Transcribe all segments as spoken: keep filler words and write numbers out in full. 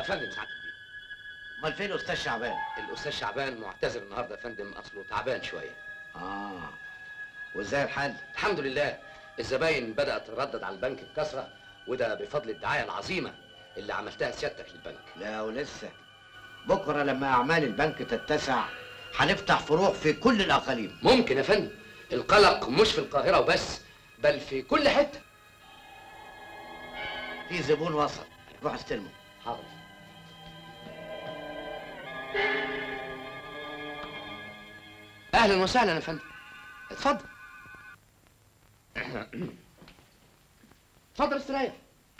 فندم سعادتك بيه. امال فين الاستاذ شعبان؟ الاستاذ شعبان معتذر النهارده يا فندم، اصله تعبان شويه. اه وازاي الحال؟ الحمد لله، الزباين بدات تردد على البنك بكثره، وده بفضل الدعايه العظيمه اللي عملتها سيادتك للبنك. لا ولسه، بكره لما اعمال البنك تتسع هنفتح فروع في كل الاقاليم. ممكن يا فندم، القلق مش في القاهره وبس، بل في كل حته. في زبون وصل، روح استلمه. حاضر. اهلا وسهلا يا فندم، اتفضل. اتفضل استريح.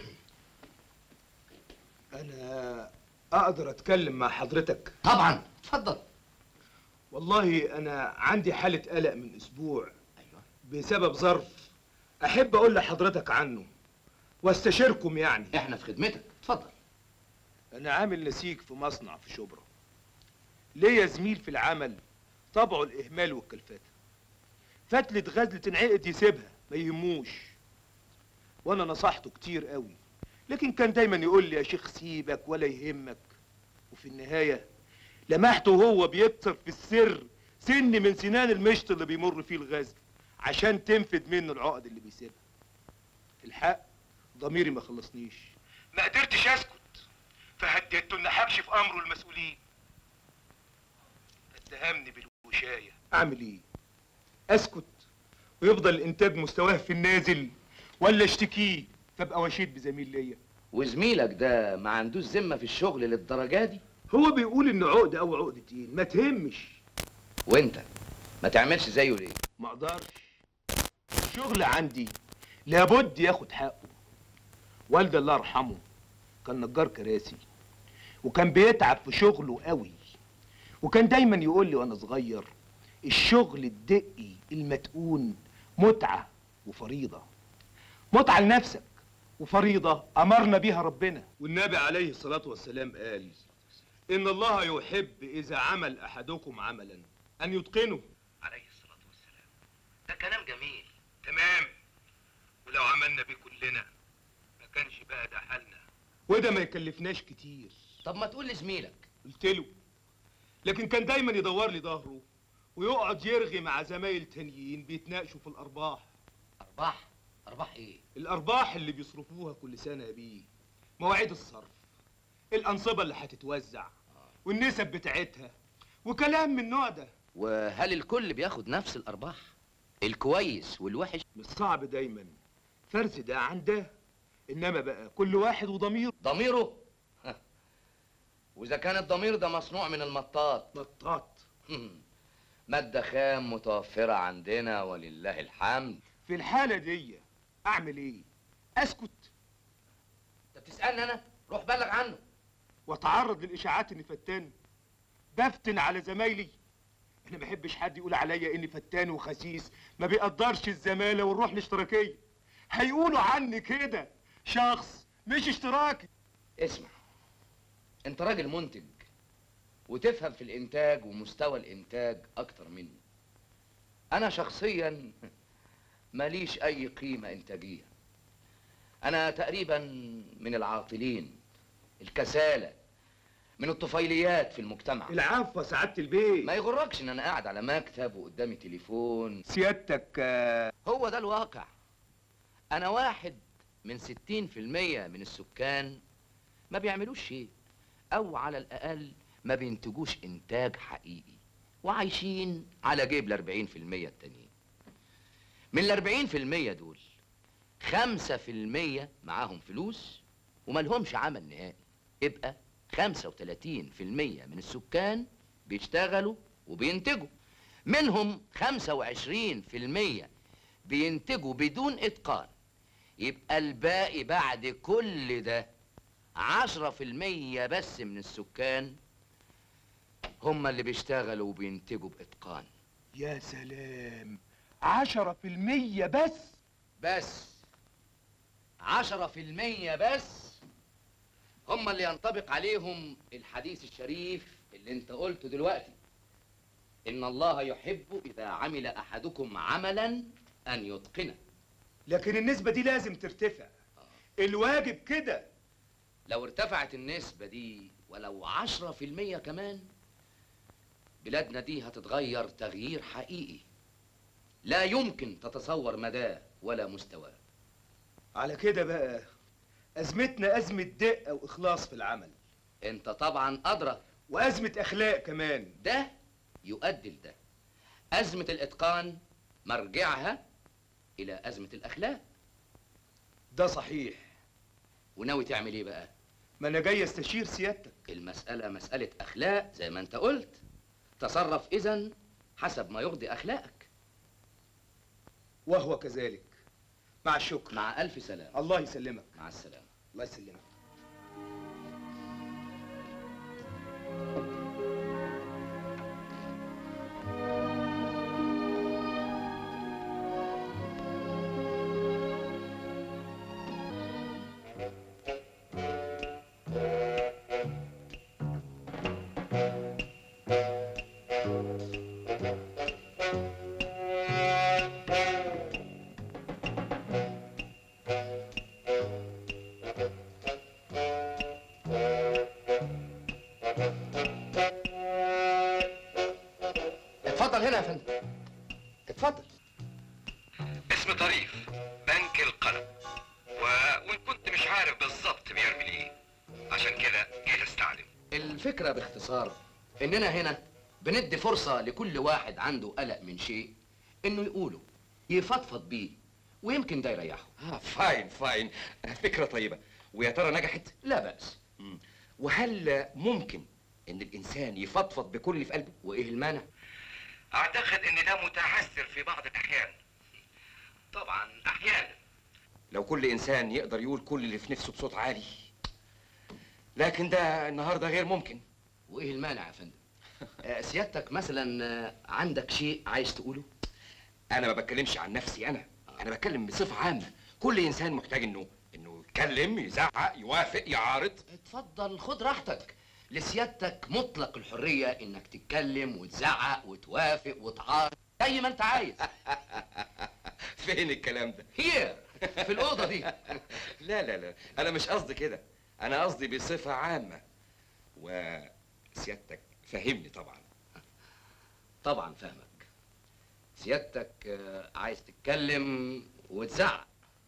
أنا أقدر أتكلم مع حضرتك؟ طبعا، اتفضل. والله أنا عندي حالة قلق من أسبوع. ايوه. بسبب ظرف أحب أقول لحضرتك عنه واستشيركم يعني. احنا في خدمتك، اتفضل. أنا عامل نسيج في مصنع في شبرا. ليا زميل في العمل طبعه الإهمال والكلفتة. فتلة غزل تنعقد يسيبها ما يهموش. وأنا نصحته كتير قوي، لكن كان دايما يقول لي يا شيخ سيبك ولا يهمك. وفي النهاية لمحته وهو بيكسر في السر سن من سنان المشط اللي بيمر فيه الغزل عشان تنفد منه العقد اللي بيسيبها. الحق ضميري ما خلصنيش، ما قدرتش اسكت، فهددته ان هكشف امره المسؤولين. اتهمني بالوشايه. اعمل ايه؟ اسكت ويفضل الانتاج مستواه في النازل، ولا اشتكيه فابقى وشيد بزميل ليا؟ وزميلك ده ما عندوش ذمه في الشغل للدرجه دي؟ هو بيقول ان عقد او عقدتين ما تهمش. وانت ما تعملش زيه ليه؟ ما اقدرش، الشغل عندي لابد ياخد حقه. والدي الله يرحمه كان نجار كراسي، وكان بيتعب في شغله قوي، وكان دايما يقول لي وانا صغير الشغل الدقي المتقون متعه وفريضه. متعه لنفسك وفريضه امرنا بيها ربنا، والنبي عليه الصلاه والسلام قال ان الله يحب اذا عمل احدكم عملا ان يتقنه. عليه الصلاه والسلام. ده كلام جميل. تمام، ولو عملنا بيه كلنا ما كانش بقى ده حالنا، وده ما يكلفناش كتير. طب ما تقول لزميلك. قلت له، لكن كان دايما يدور لي ظهره ويقعد يرغي مع زمايل تانيين بيتناقشوا في الارباح. ارباح؟ ارباح ايه؟ الارباح اللي بيصرفوها كل سنه يا بيه، مواعيد الصرف، الانصبه اللي هتتوزع، والنسب بتاعتها، وكلام من النوع ده. وهل الكل بياخد نفس الارباح؟ الكويس والوحش؟ مش صعب دايما فرز ده عن ده، انما بقى كل واحد وضميره. ضميره؟ واذا كان الضمير ده مصنوع من المطاط. مطاط؟ ماده خام متوفره عندنا ولله الحمد. في الحاله دي اعمل ايه؟ اسكت؟ انت بتسالني انا؟ روح بلغ عنه. واتعرض للاشاعات اني فتان؟ بفتن على زمايلي؟ انا ما بحبش حد يقول عليا اني فتان وخسيس، ما بيقدرش الزماله والروح الاشتراكيه. هيقولوا عني كده شخص مش اشتراكي. اسمع، انت راجل منتج وتفهم في الانتاج ومستوى الانتاج اكتر مني. انا شخصيا ماليش اي قيمه انتاجيه. انا تقريبا من العاطلين، الكسالى، من الطفيليات في المجتمع. العفو يا سعاده البيت. ما يغركش ان انا قاعد على مكتب وقدامي تليفون. سيادتك هو ده الواقع. انا واحد من ستين في المية من السكان ما بيعملوش شيء، او على الاقل ما بينتجوش انتاج حقيقي، وعايشين على جيب الاربعين في المية التانيين. من الاربعين في المية دول خمسة في المية معاهم فلوس وملهمش عمل نهائي. يبقى خمسة وتلاتين في المية من السكان بيشتغلوا وبينتجوا. منهم خمسة وعشرين في المية بينتجوا بدون اتقان. يبقى الباقي بعد كل ده عشرة في المية بس من السكان هم اللي بيشتغلوا وبينتجوا باتقان. يا سلام، عشرة في المية بس؟ بس عشرة في المية بس هم اللي ينطبق عليهم الحديث الشريف اللي انت قلته دلوقتي، ان الله يحب اذا عمل احدكم عملا ان يتقنه. لكن النسبة دي لازم ترتفع. الواجب كده لو ارتفعت النسبة دي ولو عشرة في المية كمان، بلادنا دي هتتغير تغيير حقيقي لا يمكن تتصور مداه ولا مستواه. على كده بقى أزمتنا أزمة دقة وإخلاص في العمل. انت طبعا أدرى. وأزمة أخلاق كمان. ده يؤدي لده. أزمة الإتقان مرجعها إلى أزمة الأخلاق. ده صحيح. وناوي تعمل إيه بقى؟ ما أنا جاي أستشير سيادتك. المسألة مسألة أخلاق زي ما أنت قلت. تصرف إذن حسب ما يرضي أخلاقك. وهو كذلك. مع الشكر. مع ألف سلامة. الله يسلمك. مع السلامة. الله يسلمك. اتفضل هنا يا فندم. اتفضل. اسم طريف، بنك القلم. و... وان كنت مش عارف بالظبط بيعمل ايه، عشان كده جيت استعلم. الفكرة باختصار إننا هنا بندي فرصة لكل واحد عنده قلق من شيء إنه يقوله، يفضفض بيه، ويمكن ده يريحه. اه فاين فاين، فكرة طيبة. ويا ترى نجحت؟ لا بأس. مم. وهل ممكن ان الانسان يفضفض بكل اللي في قلبه؟ وإيه المانع؟ اعتقد ان ده متعثر في بعض الاحيان. طبعا احيانا. لو كل انسان يقدر يقول كل اللي في نفسه بصوت عالي، لكن ده النهارده غير ممكن. وإيه المانع يا فندم؟ آه، سيادتك مثلا آه، عندك شيء عايز تقوله؟ انا ما بتكلمش عن نفسي انا، انا بتكلم بصفة عامة. كل انسان محتاج انه انه يتكلم، يزعق، يوافق، يعارض. اتفضل خد راحتك. لسيادتك مطلق الحرية إنك تتكلم وتزعق وتوافق وتعارض زي ما أنت عايز. فين الكلام ده؟ هير في الأوضة دي. لا لا لا، انا مش قصدي كده، انا قصدي بصفة عامة. وسيادتك فهمني طبعا. طبعا فاهمك. سيادتك آه، عايز تتكلم وتزعق.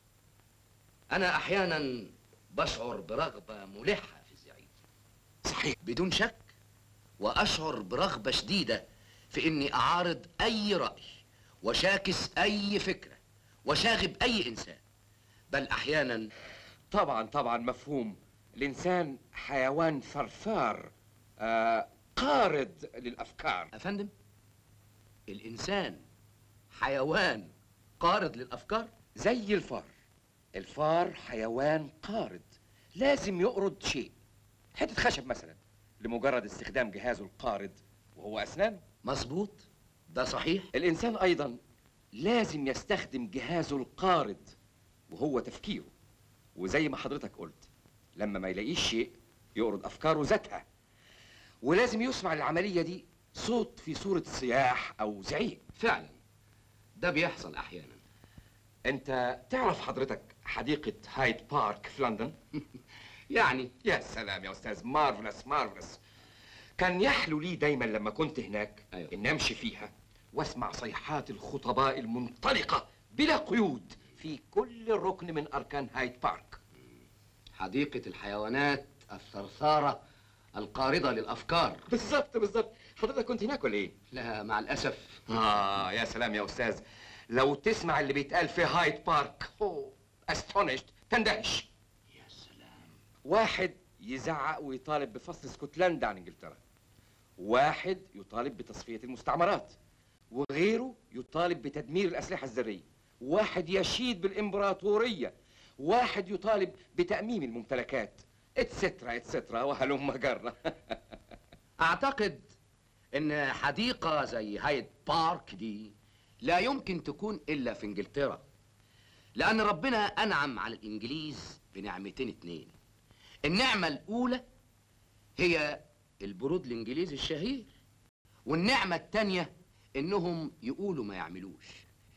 أنا أحيانا بشعر برغبة ملحة في الزعيق. صحيح. بدون شك. وأشعر برغبة شديدة في إني أعارض أي رأي وشاكس أي فكرة وشاغب أي إنسان. بل أحيانا. طبعا طبعا مفهوم. الانسان حيوان ثرثار، آه قارد للافكار. أفندم، الإنسان حيوان قارد للأفكار؟ زي الفار. الفار حيوان قارد، لازم يقرض شيء، حتة خشب مثلا، لمجرد استخدام جهازه القارد وهو أسنانه. مظبوط، ده صحيح. الإنسان أيضا لازم يستخدم جهازه القارد وهو تفكيره. وزي ما حضرتك قلت، لما ما يلاقيش شيء يقرض أفكاره ذاتها. ولازم يسمع العملية دي صوت في صورة صياح أو زعيق. فعلا ده بيحصل أحيانا. أنت تعرف حضرتك حديقة هايد بارك في لندن؟ يعني. يا سلام يا أستاذ، مارفلس مارفلس. كان يحلو لي دايما لما كنت هناك أيوة. إن أمشي فيها وأسمع صيحات الخطباء المنطلقة بلا قيود في كل ركن من أركان هايد بارك. حديقة الحيوانات الثرثارة القارضة للأفكار. بالظبط بالظبط. حضرتك كنت هناك ولا إيه؟ لا مع الأسف. آه يا سلام يا أستاذ، لو تسمع اللي بيتقال في هايد بارك، أوه أستونشت، تندهش. يا سلام. واحد يزعق ويطالب بفصل اسكتلندا عن انجلترا، واحد يطالب بتصفية المستعمرات، وغيره يطالب بتدمير الأسلحة الذرية، واحد يشيد بالإمبراطورية، واحد يطالب بتأميم الممتلكات، اتسترا اتسترا وهلم جرة. أعتقد إن حديقة زي هايد بارك دي لا يمكن تكون إلا في إنجلترا، لأن ربنا أنعم على الإنجليز بنعمتين اتنين. النعمة الأولى هي البرود الإنجليزي الشهير، والنعمة التانية إنهم يقولوا ما يعملوش،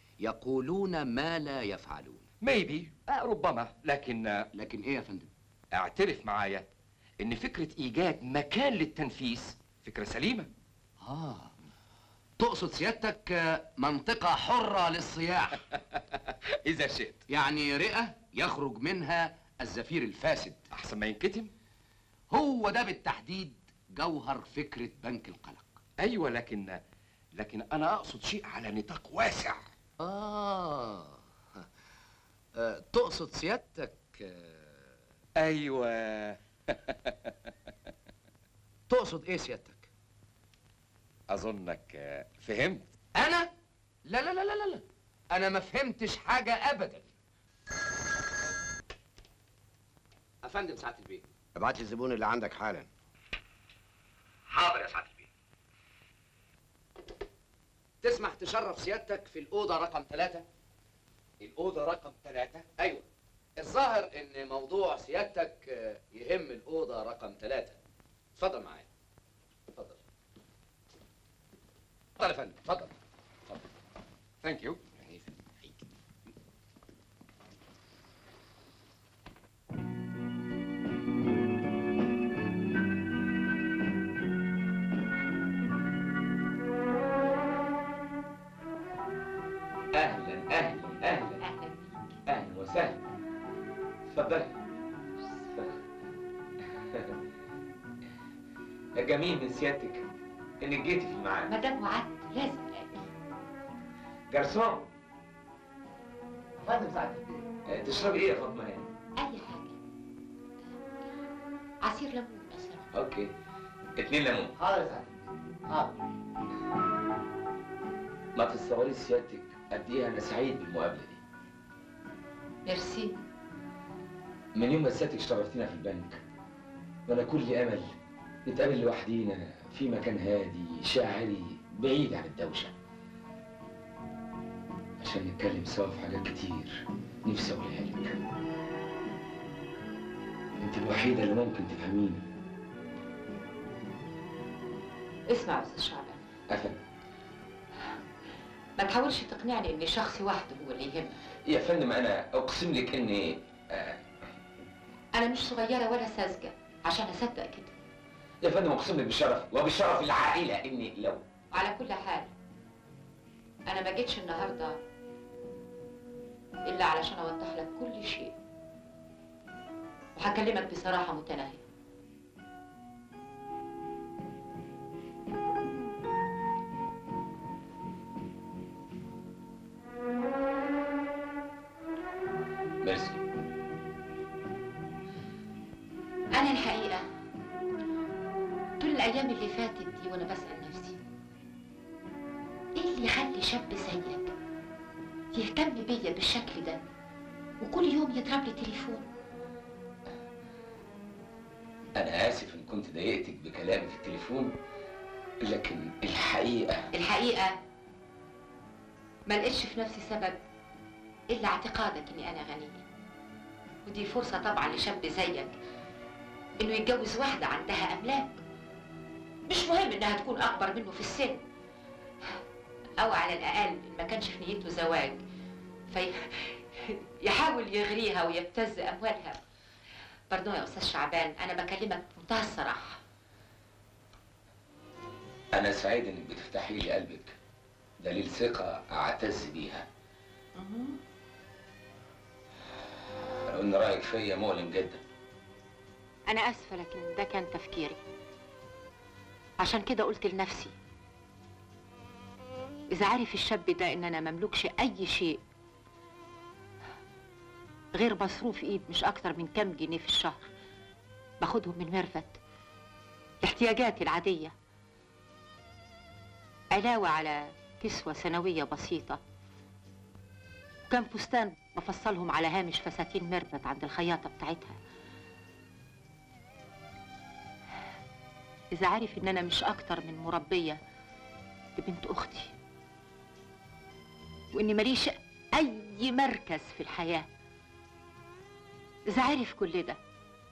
يقولون ما لا يفعلون. ميبي، آه ربما، لكن لكن إيه يا فندم؟ اعترف معايا ان فكرة ايجاد مكان للتنفيس فكرة سليمة. اه تقصد سيادتك آه، منطقة حرة للصياح. اذا شئت. يعني رئة يخرج منها الزفير الفاسد. احسن ما ينكتم. هو ده بالتحديد جوهر فكرة بنك القلق. ايوه لكن لكن انا اقصد شيء على نطاق واسع. آه, آه تقصد سيادتك آه... ايوه. تقصد ايه سيادتك؟ اظنك فهمت. انا؟ لا لا لا لا لا انا ما فهمتش حاجة ابدا. افندم سعادة البيه. ابعت لي الزبون اللي عندك حالا. حاضر يا سعادة البيه. تسمح تشرف سيادتك في الأوضة رقم ثلاثة؟ الأوضة رقم ثلاثة؟ أيوة. الظاهر إن موضوع سيادتك يهم الأوضة رقم ثلاثة. اتفضل معايا. اتفضل. اتفضل يا فندم، اتفضل. اتفضل. ثانك يو. أهلا أهلا أهلا أهلا بيك. أهلا وسهلا. اتفضلي. جميل من سيادتك انك جيتي في الميعاد. ما دام وعدت لازم اجي. جرسون، فندم سعادة البيه. تشربي ايه يا فاطمه هاني؟ اي حاجه. عصير ليمون مثلا. اوكي، اتنين ليمون. حاضر يا سعادة البيه. حاضر. ما تتصوريش سيادتك قد ايه انا سعيد بالمقابله دي. ميرسي. من يوم ما سيادتك شرفتينا في البنك وانا كل امل نتقابل لوحدينا في مكان هادي شاعري بعيد عن الدوشه عشان نتكلم سوا في حاجات كتير نفسي اقولها لك. انت الوحيده اللي ممكن تفهميني. اسمع يا استاذ شعبان، افهم ما تحاولش تقنعني ان شخصي وحده هو اللي يهمك. يا فندم، انا اقسم لك اني آه انا مش صغيره ولا ساذجه عشان اصدق كده. يا فندم اقسم لك بالشرف وبالشرف العائله اني لو على كل حال انا ما جيتش النهارده الا علشان اوضح لك كل شيء، وهكلمك بصراحه متناهيه. ميرسي. انا الحقيقه طول الايام اللي فاتت دي وانا بسال نفسي ايه اللي يخلي شاب زيك يهتم بيا بالشكل ده وكل يوم يضرب لي تليفون. انا اسف ان كنت ضايقتك بكلامي في التليفون، لكن الحقيقه الحقيقه ما لقيتش في نفسي سبب الا اعتقادك اني انا غنيه، ودي فرصه طبعا لشاب زيك انه يتجوز واحده عندها املاك، مش مهم انها تكون اكبر منه في السن، او على الاقل ان ما كانش في نيته زواج في يحاول يغريها ويبتز اموالها. باردون يا استاذ شعبان، انا بكلمك بمنتهى الصراحه. انا سعيد انك بتفتحي لي قلبك، دليل ثقه اعتز بيها. لو ان رايك فيا مؤلم جدا. انا اسفه لكن ده كان تفكيري، عشان كده قلت لنفسي اذا عارف الشاب ده ان انا مملكش اي شيء غير مصروف ايد مش اكتر من كام جنيه في الشهر باخدهم من ميرفت لاحتياجاتي العاديه، علاوه على كسوه سنويه بسيطه وكم فستان بفصلهم على هامش فساتين ميرفت عند الخياطه بتاعتها، إذا عارف إن أنا مش أكتر من مربية لبنت أختي وإني ماليش أي مركز في الحياة، إذا عارف كل ده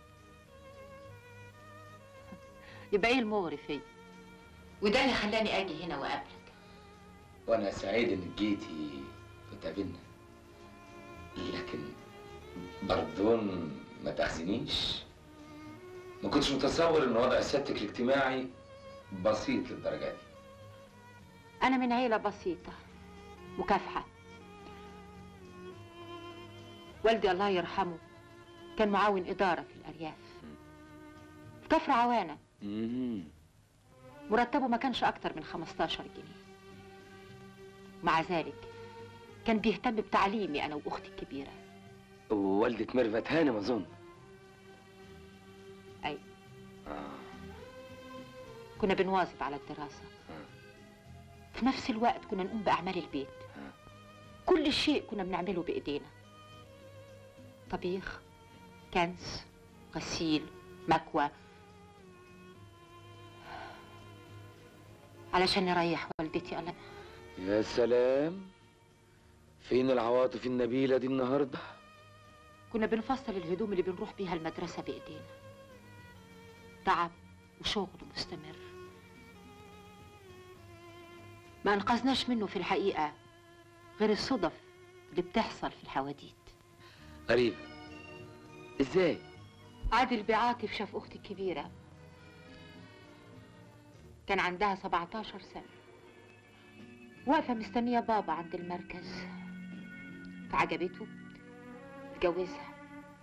يبقى إيه المغري فيا؟ وده اللي خلاني أجي هنا وأقابلك. وانا سعيد انك جيتي وتقابلنا، لكن برضون ما تخزنيش. ما كنتش متصور ان وضع سيادتك الاجتماعي بسيط للدرجه دي. أنا من عيلة بسيطة مكافحة. والدي الله يرحمه كان معاون إدارة في الأرياف في كفر عوانة. مرتبه ما كانش أكتر من خمستاشر جنيه. مع ذلك كان بيهتم بتعليمي أنا وأختي الكبيرة. ووالدة ميرفت هانم أظن. أي. آه. كنا بنواظب على الدراسة. آه. في نفس الوقت كنا نقوم بأعمال البيت. آه. كل شيء كنا بنعمله بإيدينا. طبيخ، كنس، غسيل، مكوى، علشان نريح والدتي. الله يا سلام، فين العواطف النبيلة دي النهاردة؟ كنا بنفصل الهدوم اللي بنروح بيها المدرسة بإيدينا. تعب وشغل مستمر ما انقذناش منه في الحقيقة غير الصدف اللي بتحصل في الحواديت. غريبة، ازاي؟ عادل بعاطف شاف أختي الكبيرة كان عندها سبعتاشر سنة واقفة مستنية بابا عند المركز، فعجبته اتجوزها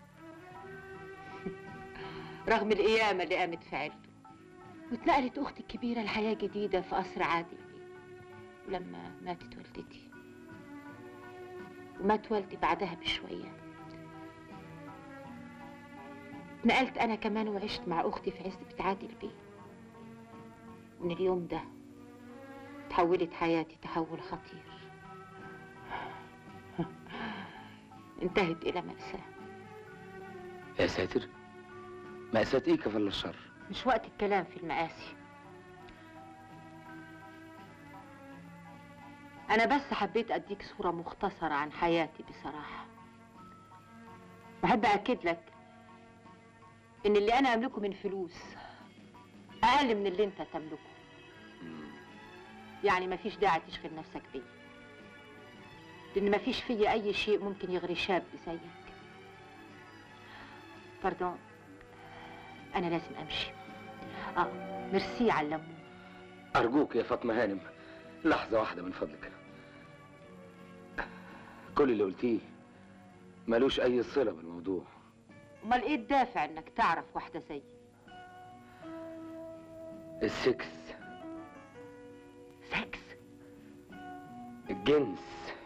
رغم القيامة اللي قامت في عيلته. واتنقلت أختي الكبيرة لحياة جديدة في قصر عادل. ولما ماتت والدتي ومات والدي بعدها بشوية، اتنقلت أنا كمان وعشت مع أختي في عزبة عادل بيه. من اليوم ده تحولت حياتي تحول خطير انتهت إلى مأساة. يا ساتر، مأساة ايه كفل الشر؟ مش وقت الكلام في المآسي. أنا بس حبيت أديك صورة مختصرة عن حياتي بصراحة. بحب أكد لك إن اللي أنا أملكه من فلوس أقل من اللي أنت تملكه. يعني مفيش داعي تشغل نفسك بيه، لأن مفيش فيا أي شيء ممكن يغري شاب زيك. باردون، أنا لازم أمشي. آه ميرسي على الليمون. أرجوك يا فاطمة هانم لحظة واحدة من فضلك. كل اللي قلتيه ملوش أي صلة بالموضوع. أمال إيه الدافع إنك تعرف واحدة زيي؟ السكس. سكس؟ الجنس.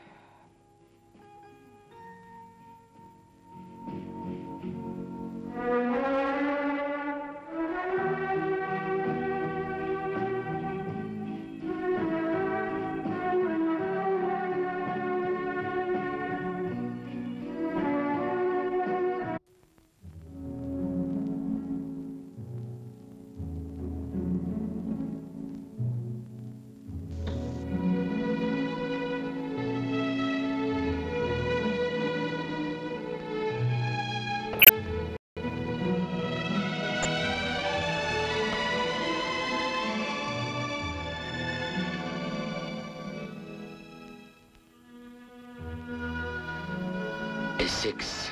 السكس،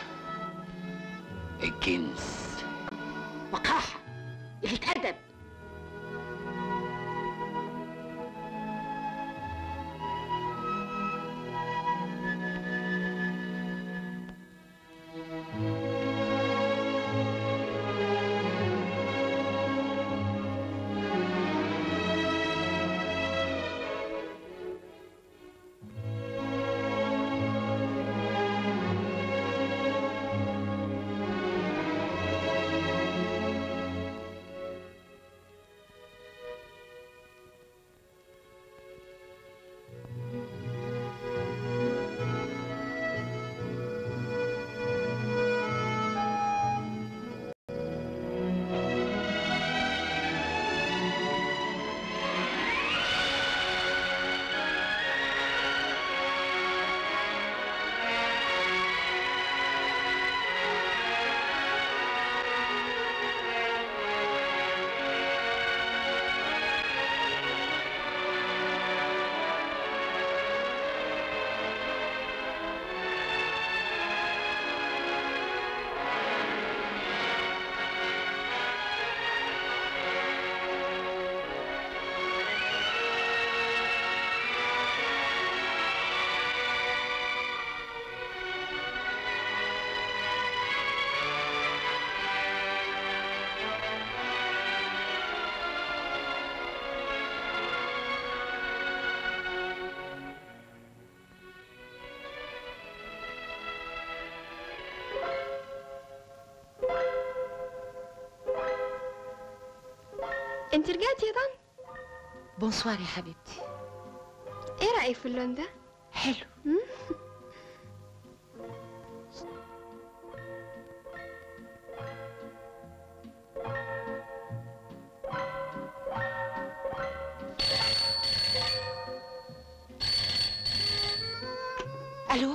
الجنس. وقاحة، قلة أدب. انت رجعتي يا طن؟ بونسوار يا حبيبتي. ايه رأيك في اللون ده؟ حلو. الو،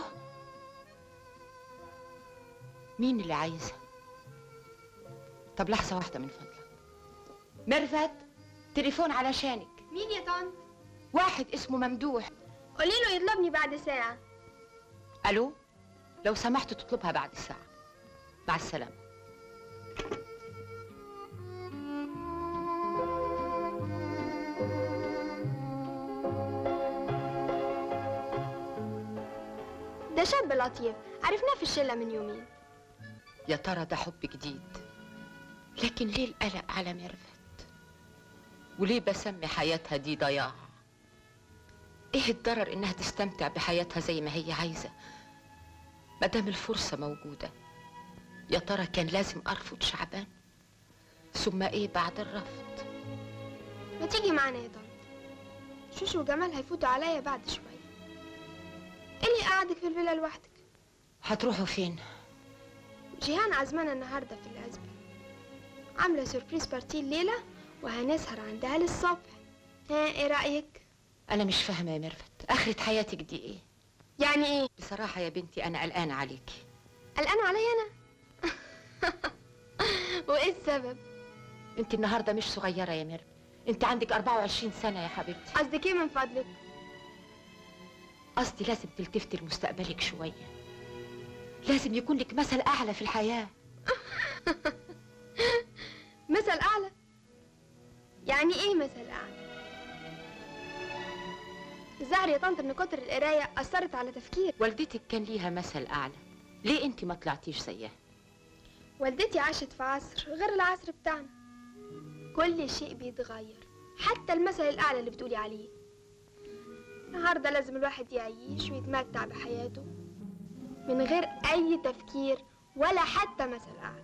مين اللي عايزها؟ طب لحظة واحدة من فضلك. ميرفت، تليفون علشانك. مين يا طن؟ واحد اسمه ممدوح. قولي له يطلبني بعد ساعة. الو، لو سمحت تطلبها بعد ساعة. مع السلامة. ده شاب لطيف، عرفناه في الشلة من يومين. يا ترى ده حب جديد؟ لكن ليه القلق على ميرفت؟ وليه بسمي حياتها دي ضياع؟ ايه الضرر انها تستمتع بحياتها زي ما هي عايزة مادام الفرصة موجودة؟ يا ترى كان لازم ارفض شعبان؟ ثم ايه بعد الرفض؟ ما تيجي معانا يا طن، شوشو وجمال هيفوتوا عليا بعد شوية. ايه اللي قعدك في الفيلا لوحدك؟ هتروحوا فين؟ جيهان عزمانة النهاردة في العزبة، عاملة سوربريز بارتي الليلة وهنسهر عندها للصبح. ها ايه رأيك؟ انا مش فاهمة يا ميرفت، اخرة حياتك دي ايه؟ يعني ايه؟ بصراحة يا بنتي انا قلقانة عليكي. قلقانة عليا انا؟ وايه السبب؟ انت النهاردة مش صغيرة يا ميرفت، انت عندك أربعة وعشرين سنة يا حبيبتي. قصدك ايه من فضلك؟ قصدي لازم تلتفتي لمستقبلك شوية، لازم يكون لك مثل أعلى في الحياة. مثل أعلى؟ يعني إيه مثل أعلى؟ الظاهر يا طنط إن كتر القراية أثرت على تفكيري. والدتك كان ليها مثل أعلى، ليه أنت ما طلعتيش زيها؟ والدتي عاشت في عصر غير العصر بتاعنا، كل شيء بيتغير، حتى المثل الأعلى اللي بتقولي عليه. النهارده لازم الواحد يعيش ويتمتع بحياته من غير أي تفكير ولا حتى مثل أعلى.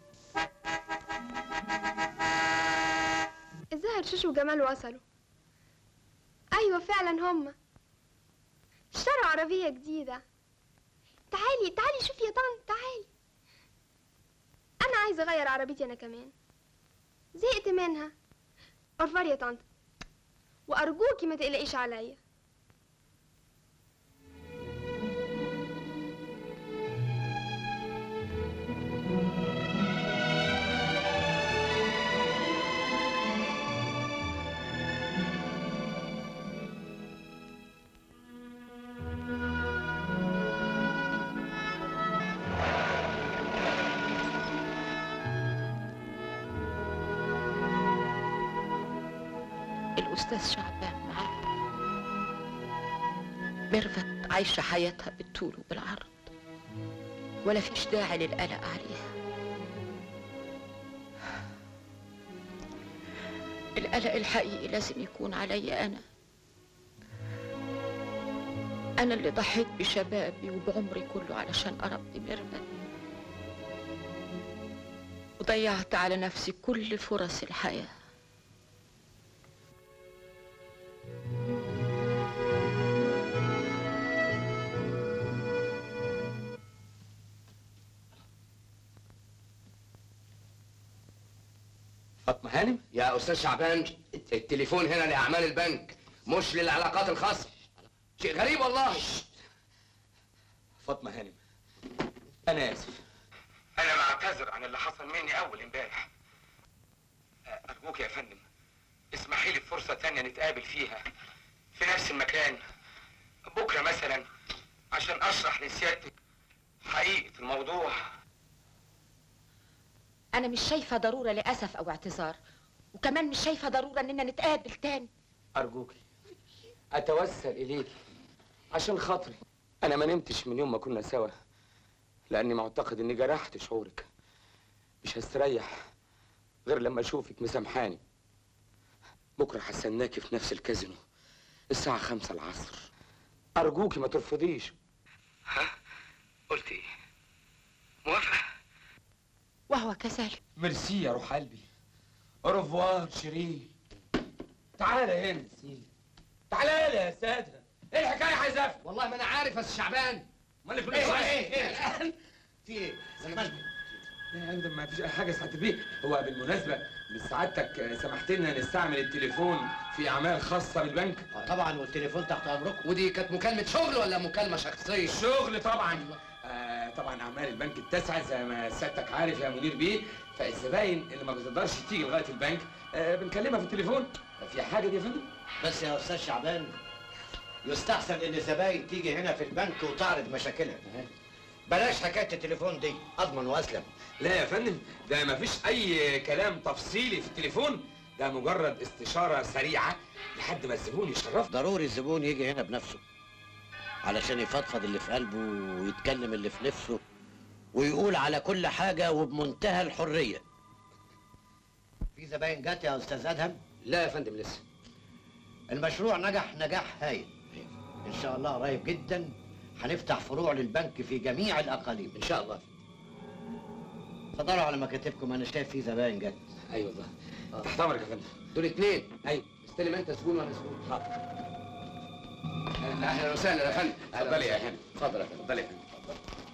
الظاهر شوشو وجمال وصلوا. أيوة فعلا هما اشتروا عربية جديدة. تعالي تعالي شوفي يا طنط، تعالي. أنا عايزة أغير عربيتي أنا كمان، زهقت منها. أرفار يا طنط، وأرجوكي ما تقلقيش عليا. الأستاذ شعبان معاك. ميرفت عايشة حياتها بالطول وبالعرض، ولا فيش داعي للقلق عليها. القلق الحقيقي لازم يكون علي أنا. أنا اللي ضحيت بشبابي وبعمري كله علشان أربي ميرفت، وضيعت على نفسي كل فرص الحياة. فاطمة هانم؟ يا أستاذ شعبان، التليفون هنا لأعمال البنك مش للعلاقات الخاصة. شيء غريب والله. فاطمة هانم، أنا آسف. أنا بعتذر عن اللي حصل مني أول امبارح. أرجوك يا فندم اسمحي لي فرصة تانية نتقابل فيها في نفس المكان بكرة مثلا، عشان أشرح لسيادتك حقيقة الموضوع. أنا مش شايفة ضرورة لأسف أو اعتذار، وكمان مش شايفة ضرورة إننا نتقابل تاني. أرجوكي أتوسل إليكي عشان خاطري. أنا ما نمتش من يوم ما كنا سوا، لأني معتقد إني جرحت شعورك. مش هستريح غير لما أشوفك مسامحاني. بكرة هستناكي في نفس الكازينو الساعة خمسة العصر. أرجوكي ما ترفضيش. ها؟ قلت إيه؟ موافقة؟ وهو كذلك. ميرسي يا روح قلبي. اوروفوار شيرين. تعالى هنا يا سيدي، تعالى هنا يا ساده. ايه الحكايه عايز افهم؟ والله ما انا عارف يا استاذ شعبان. امال كل ايه شويه ايه ايه في ايه؟ يا فندم ما فيش اي حاجه يا سعاده البيه. هو بالمناسبه من سعادتك سمحت لنا نستعمل التليفون في اعمال خاصه بالبنك؟ آه طبعا، والتليفون تحت امركم. ودي كانت مكالمة شغل ولا مكالمة شخصية؟ شغل طبعا. آه طبعا اعمال البنك اتسعت زي ما سيادتك عارف يا مدير بيه، فالزباين اللي ما بتقدرش تيجي لغايه البنك آه بنكلمها في التليفون. في حاجه دي يا فندم؟ بس يا استاذ شعبان، يستحسن ان الزباين تيجي هنا في البنك وتعرض مشاكلها. بلاش حكايه التليفون دي، اضمن واسلم. لا يا فندم، ده ما فيش اي كلام تفصيلي في التليفون، ده مجرد استشاره سريعه لحد ما الزبون يشرفنا. ضروري الزبون يجي هنا بنفسه علشان يفضفض اللي في قلبه ويتكلم اللي في نفسه ويقول على كل حاجه وبمنتهى الحريه. في زباين جت يا استاذ ادهم؟ لا يا فندم لسه. المشروع نجح نجاح هايل. ان شاء الله قريب جدا هنفتح فروع للبنك في جميع الاقاليم. ان شاء الله. اتفضلوا على مكاتبكم، انا شايف في زباين جت. ايوه والله. آه. تحت امرك يا فندم. دول اتنين. ايوه. استلم انت زبون وانا زبون. حاضر. اهلا وسهلا يا فندم. اتفضلي يا فندم. اتفضل يا فندم. اتفضلي يا فندم. اتفضل.